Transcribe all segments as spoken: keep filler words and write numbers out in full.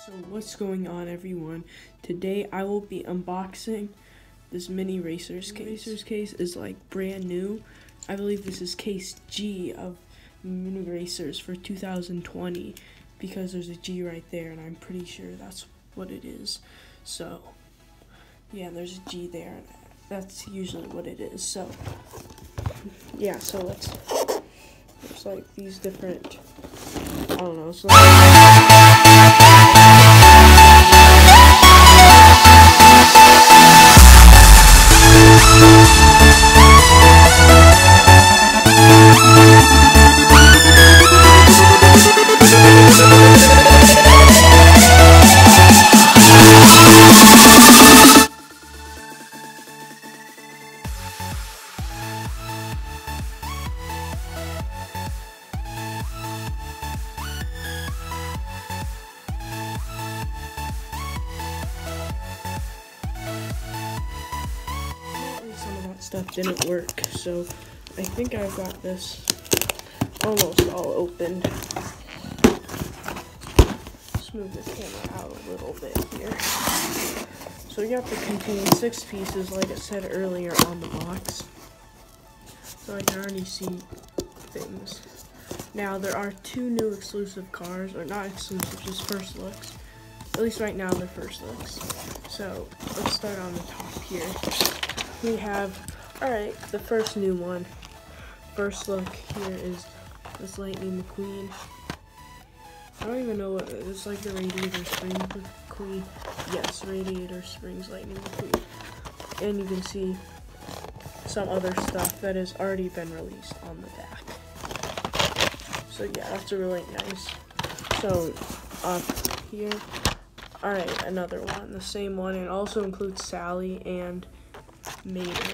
So what's going on, everyone? Today I will be unboxing this mini racers case. Racers case is like brand new. I believe this is case G of mini racers for two thousand twenty because there's a G right there and I'm pretty sure that's what it is. So yeah, there's a G there and that's usually what it is. So yeah, so let's, there's like these different, I don't know, so some of that stuff didn't work, so I think I've got this almost all opened. Let's move the camera out a little bit here. So you have to contain six pieces, like I said earlier on the box. So I can already see things. Now there are two new exclusive cars, or not exclusive, just first looks. At least right now they're first looks. So let's start on the top here. We have, alright, the first new one. First look here is this Lightning McQueen. I don't even know what it is. It's like the Radiator Springs McQueen. Yes, Radiator Springs Lightning McQueen. And you can see some other stuff that has already been released on the back. So yeah, that's a really nice. So up here, alright, another one. The same one. It also includes Sally and Mater.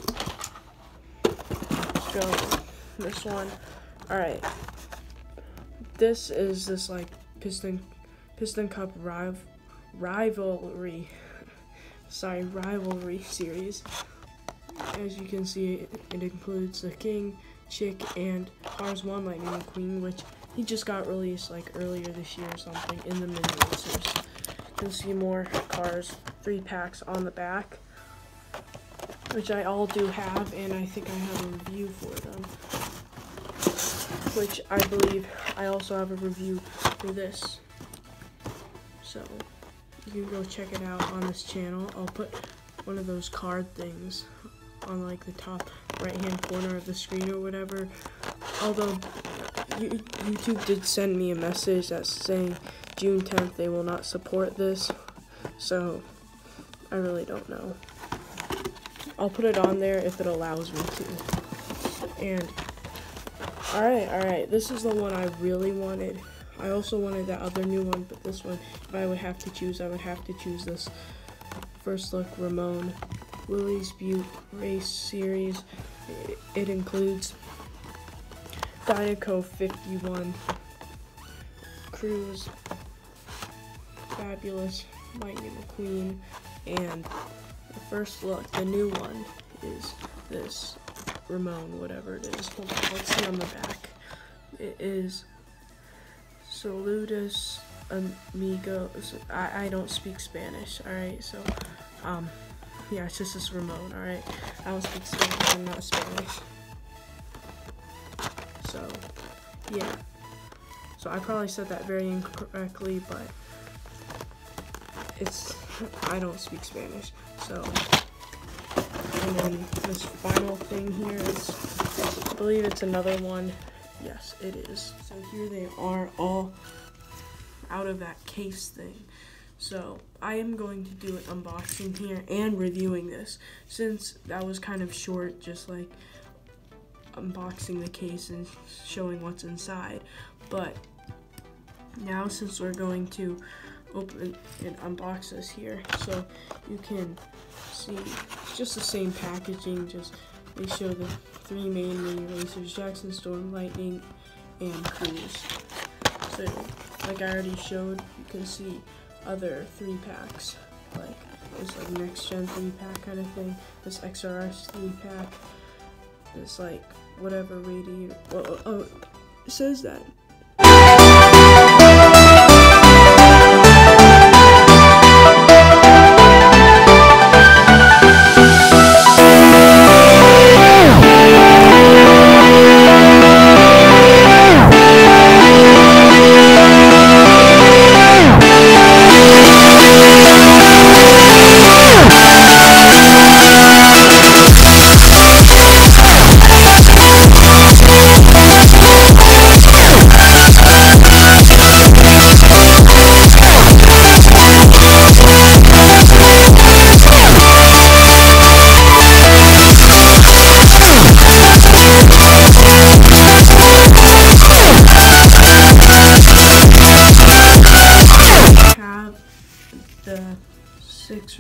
Let's go this one. Alright. This is this like Piston Piston Cup rival rivalry. Sorry, rivalry series. As you can see, it, it includes the King, Chick, and Cars one Lightning McQueen, which he just got released like earlier this year or something in the mini racers. You can see more cars, three packs on the back, which I all do have, and I think I have a review for them, which I believe I also have a review for this. So you can go check it out on this channel. I'll put one of those card things on like the top right hand corner of the screen or whatever. Although you, YouTube did send me a message that's saying June tenth they will not support this, so I really don't know. I'll put it on there if it allows me to. And alright, alright, this is the one I really wanted. I also wanted that other new one, but this one, if I would have to choose, I would have to choose this First Look Ramon Willys Butte Race Series. It, it includes Dynaco fifty-one, Cruise, Fabulous, Lightning McQueen, and the First Look, the new one, is this Ramon, whatever it is. Hold on, let's see on the back. It is Saludos Amigos. I, I don't speak Spanish, alright, so, um, yeah, it's just this Ramon, alright? I don't speak Spanish, I'm not Spanish. So, yeah. So I probably said that very incorrectly, but it's, I don't speak Spanish, so. And then this final thing here is, I believe it's another one. Yes, it is. So here they are, all out of that case thing. So I am going to do an unboxing here and reviewing this, since that was kind of short, just like unboxing the case and showing what's inside. But now, since we're going to open and unbox this here, so you can see it's just the same packaging, just they show the three main mini racers: Jackson, Storm, Lightning, and Cruise. So like I already showed, you can see other three packs, like this like next gen three pack kind of thing, this X R S three pack, this like whatever radiator. Oh, oh, it says that.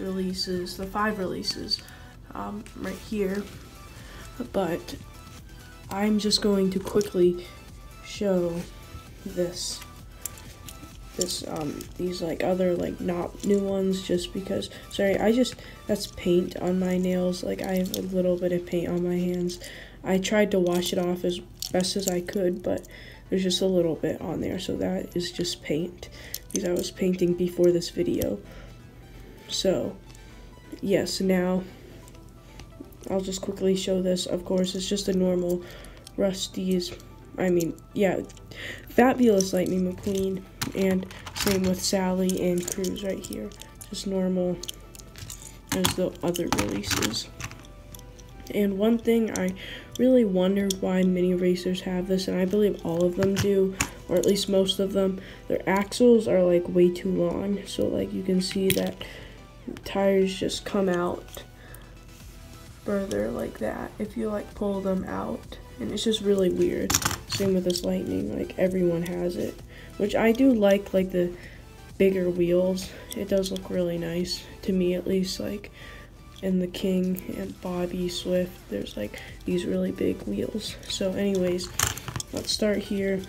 releases, the five releases um, right here, but I'm just going to quickly show this, this, um, these like other like not new ones just because, sorry, I just, that's paint on my nails, like I have a little bit of paint on my hands. I tried to wash it off as best as I could, but there's just a little bit on there, so that is just paint, because I was painting before this video. So, yes, now, I'll just quickly show this. Of course, it's just a normal Rusty's, I mean, yeah, Fabulous Lightning McQueen, and same with Sally and Cruz right here. Just normal as the other releases. And one thing I really wondered why mini racers have this, and I believe all of them do, or at least most of them, their axles are like way too long. So like you can see that tires just come out further like that if you like pull them out, and it's just really weird. Same with this Lightning, like everyone has it, which I do like, like the bigger wheels. It does look really nice to me, at least. Like in the King and Bobby Swift, there's like these really big wheels. So anyways, let's start here.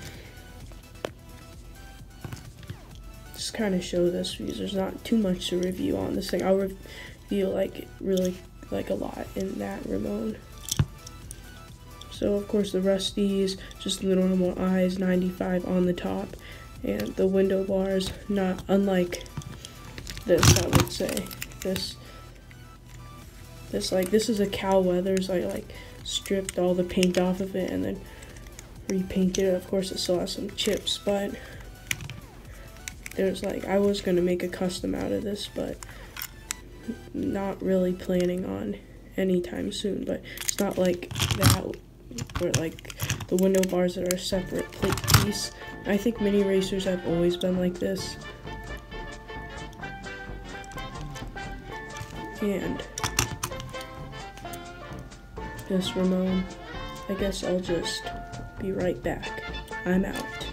Just kind of show this because there's not too much to review on this thing. I'll review like really like a lot in that Ramon. So of course the Rusty's, just the normal eyes, ninety-five on the top, and the window bars, not unlike this, I would say. This This like this is a Cal Weathers. I like stripped all the paint off of it and then repainted it. Of course it still has some chips, but there's like, I was gonna make a custom out of this, but not really planning on anytime soon. But it's not like that where like the window bars that are a separate plate piece. I think mini racers have always been like this. And this Ramon, I guess I'll just be right back. I'm out.